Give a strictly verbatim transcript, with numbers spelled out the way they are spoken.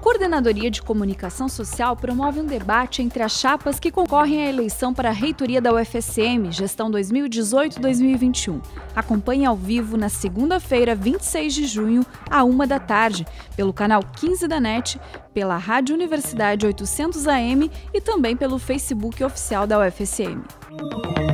Coordenadoria de Comunicação Social promove um debate entre as chapas que concorrem à eleição para a reitoria da U F S M, gestão dois mil e dezoito a dois mil e vinte e um. Acompanhe ao vivo na segunda-feira, vinte e seis de junho, à uma da tarde, pelo canal quinze da N E T, pela Rádio Universidade oitocentos A M e também pelo Facebook oficial da U F S M.